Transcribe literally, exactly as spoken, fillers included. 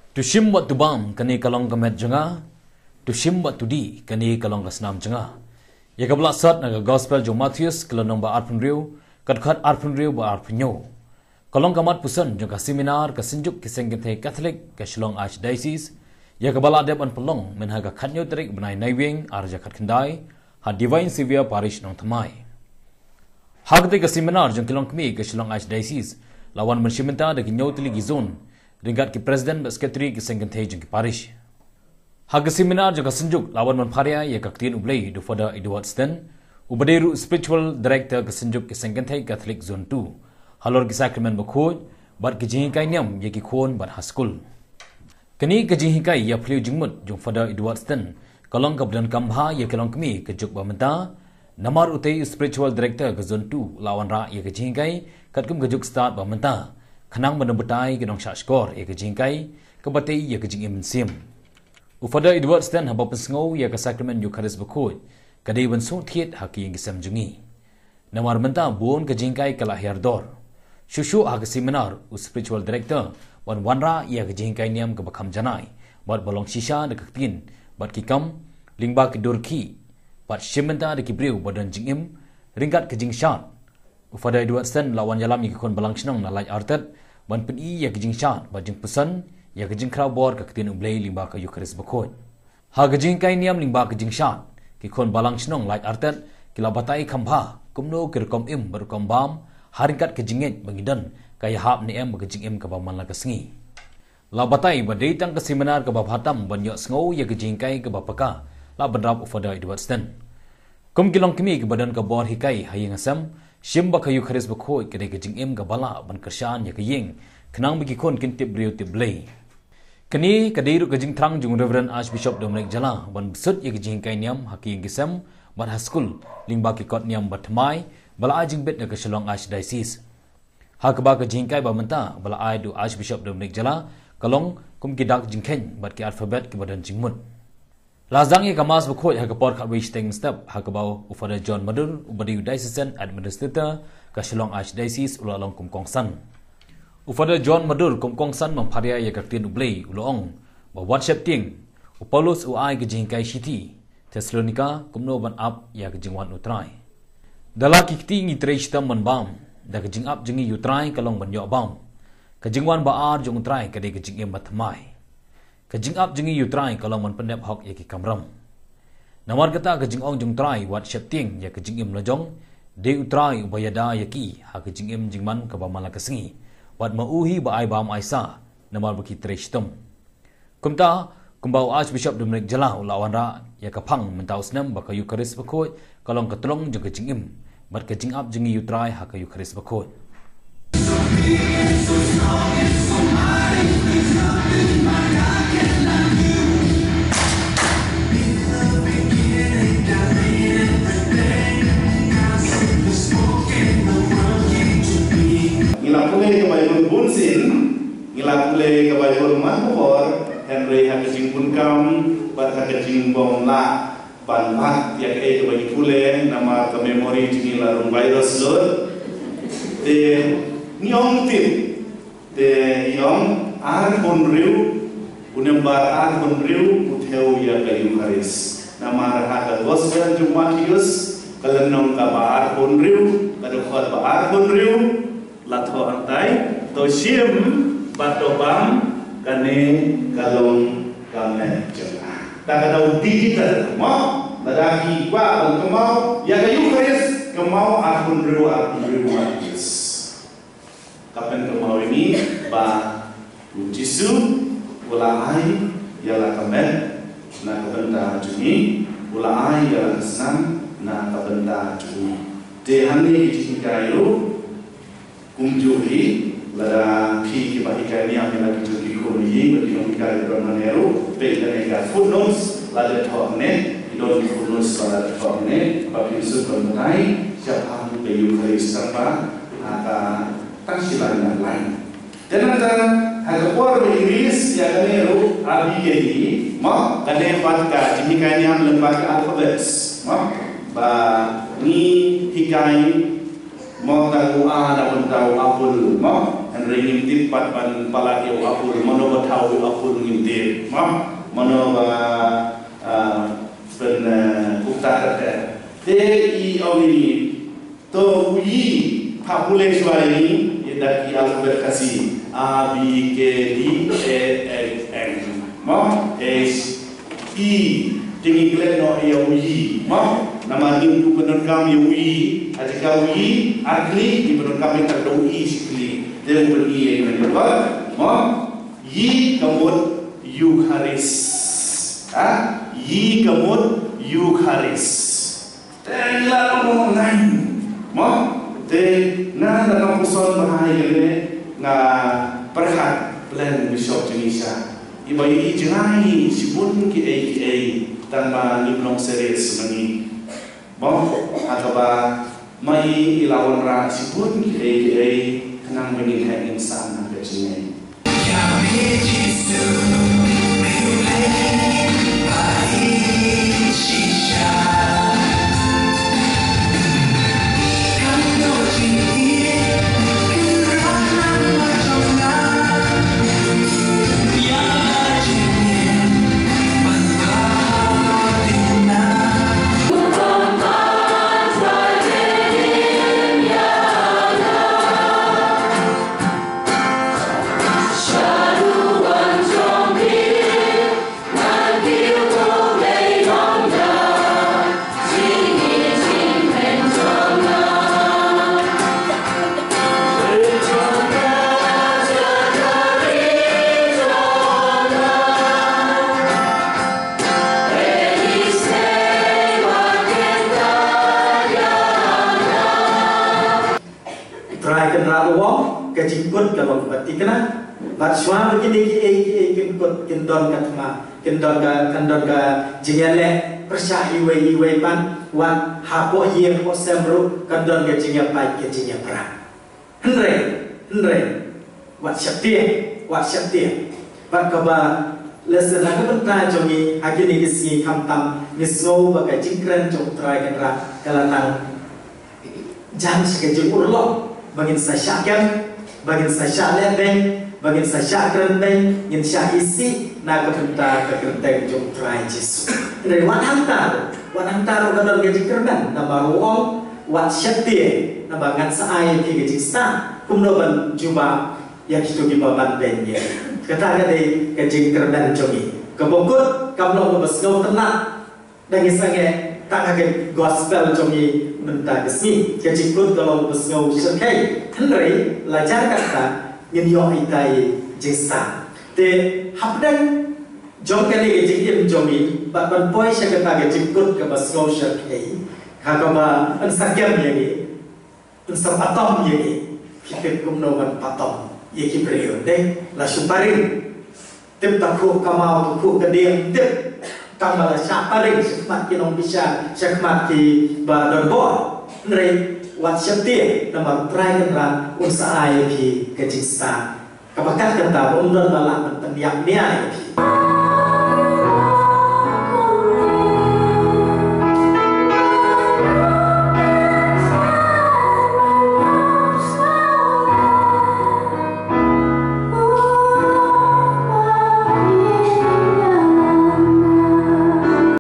Tu sim wat tu bam kani kalong kamet janga, tu sim wat tu di kani kalong kasnam janga. Ya kabla sat naga gospel jo Matthews kala nomba arpun riu, kat khat arpun riu ba arpun nyo. Kalong kamat pusan janga seminar ka sinjuk kisengin the Catholic ka Shillong Archdiocese, ya kabala deb an pelong men haga khatnyo terik benai naiwing arja khat kendai, ha Divine Savior Parish nong thamai. Hagde ka seminar jang kilong kmi ka Shillong Archdiocese, lawan mensimenta de kinyo tili gizon, ringkat ki President dan Sekretari ki sengken thai jeng ki parish. Hag seminar jeng kesenjuk lawan man pharia ya kaktin ublei do Father Edward Sten, ubaderu Spiritual Director kesenjuk ki sengken thai Catholic Zone two, halor ki sacrament bakhoj, bat ki jingkai niam ya ki khon bat haskul. Kini ki jingkai ya phliu jingmut jong Father Edward Sten, kalong kabdan kambha ya kalong kmi ke juk bamenta, namar utai Spiritual Director ke Zone two lawan ra ya ki jingkai katkum ke juk start bamenta. Khanang menebetai ke dong skor ya ke jingkai ke batai ya ke jing imsim. Ufada Edward Sten haba pesngau ya ke sakrament Eucharis bakhoj kadai ban so thiet haki yang kisam jungi. Namar menta buon ke jingkai kala herdor. Shushu ha ke seminar u Spiritual Director wan wanra ya ke jingkai niam ke bakham janai bat balong shisha de kakpin bat kikam lingba ke durki bat shimenta de kibriu badan jingim ringkat ke jingshan. Ufada Edward Sten lawan yalam yang kikon balang senang na laj artet ban peni ya kijing shan ba jing pesan ya kijing kraw bor ka kitin ublei limba ka Eucharis bakhoj. Ha kijing kai niam limba kijing shan kikon balang senang laj artet kila batai khambha kumno kirkom im berkom bam haringkat kijinget bangidan kaya hap ni em kijing im ka ba manla kasngi. La batai ba deitang ka seminar ka ba bhatam ban yo sngo ya kijing kai ka ba paka la banrap Ufada Edward Sten. Kum kilong kimi ke badan ka bor hikai haying asam Shimba ka Eucharis bakhoj kadai ke jing em ka bala ban kershan ya kaying kenang bagi kon kin tip brio tip blay. Kini kadai ru ke jing trang jung Reverend Archbishop Dominic Jala ban besut ya ke jing kai niam haki gisam ban haskul lingba ki kot niam batmai bala ajing bet ke Shillong Archdiocese. Ha ka ba ke jing kai ba menta bala ai du Archbishop Dominic Jala kalong kum ki dak jing ken bat ki alphabet ki badan jing mut. Lazang ye kamas bakhoj ha kapor khat wasting step ha kabau Ufada John Madur ubadi diocesan administrator ka Shillong Archdiocese ulalong kumkongsan. Ufada John Madur kumkongsan mampharia ye kaktin ublei ulong ba WhatsApp ting Upaulos uai ke jingkai city Thessalonica kumno ban up ya ke jingwan utrai. Dala kikti ngi treistam man bam da ke jing up jingi utrai kalong ban yo bam. Ke jingwan ba ar jong utrai ka de ke jingem batmai. Kajing up jingi utrai kalau man pendep hok ya ki kamram. Namar kata kajing ong jung trai wat syapting ya kajing im lajong de utrai ubayada ya ki ha kajing im jingman ka ba mala kasengi wat mauhi ba ai bam aisa namar baki treshtum. Kumta kumbau Archbishop Dominic Jala lawan ra ya kapang mentaus nam ba ka Eucharis bakhoj kalong katlong jung kajing im bat kajing up jingi utrai ha ka Eucharis bakhoj. Ngilak pulih ke Bible bunsin, ngilak pulih ke Bible mahor, Henry hakajing pun kam, bat hakajing bom la, ban bat yang eh ke bagi pulih nama ke memori jingi larung virus lor, de nyong tim, de nyong ar pun riu, unembar ar pun riu, utheu ya ke Eucharis, nama rahat gospel Matius, kalenong kabar pun riu, kadukot bar pun riu. Latho antai to sim batobam kane kalong kame jengah tak ada digital mau ladaki kwa kemau ya ke Eucharis kemau akun riu akun riu akis kapan kemau ini ba Jisu ula ai ya la kamen na kabenta juni ula ai ya la kesan na kabenta juni de hani jingkai kumjuhi lara pi ki ba ikai ni amela ki juki ko ni bagi no ikai drona nero pe la nega footnotes la de thorne idon footnotes la de thorne ba ki su ko nai siapa pe Eucharis tanpa aka tasilan dan lain dan ada ada por Inggris ya nero abi ke ni ma kane pat ka jini kai ni am lembar ka alphabets ma ba ni hikai mau tahu A dan tahu apul mau Henry ngintip pat ban palagi apul mano batau apul ngintip ma mano ba ben ukta kata te i awini to ui papule swari idaki alfabet kasi a b k d e f n ma s i tinggi glen no ya ui ma nama ni tu penerkam ya ui adika ui agli di penerkam yang tak do i sikli dia pergi yang mana ma yi kamut Eucharis ah yi kamut Eucharis telah online ma te na dalam puson bahaya le nga perhat plan bishop Indonesia ibai jengai sibun ki ai ki ai tanpa nimlong series mani ma ataba mai ilawan ra sibun ki ai ki ai kenang bagi hak insan nak jengai ya Jesus kejikut kalau berarti kena batswa begini ki ki kejikut kendon katma kendon ka kendon ka jingale percaya iwe iwe pan wan hapo ye ho semru kendon ka jingya pai ke jingya perang henre henre wat syapti wat syapti wat kaba lesson ka pentra jongi agini isi kamtam niso baka jingkran jong try kan ra kalanang jam sekejur urlo bangin sa syakam bagi saya lebeng, bagi saya kerendeng, yang saya isi nak kebentar kerendeng jom try Yesus. Dari wan hantar, wan hantar kadang gaji kerendeng, nama ruang wan syati, nama ngan saai di gaji sah, kumnoban juba yang itu di baban benye. Kata kata gaji kerendeng jomi, kebukut kamlo ngebes ngau tenang, dan isangnya tak akan gospel jomi mentah kesini. Gaji kulit kalau ngebes ngau serkai. Henry lajar kata nginyo itai jingsa te hapdan jom kali jingim jomi ban poi sya kata jingkut ke basno syarkai hakaba an sakyam yagi an sapatom yagi fikir kumno ban patom yaki priyo de la suparin tip takhu kamau takhu kedeng tip kamala syaparin sekmat kinong bisa sekmat ki ba dorbo Henry wat syapti nama try kena usaha yang di kejista kepakat kata umdan balak penyak niai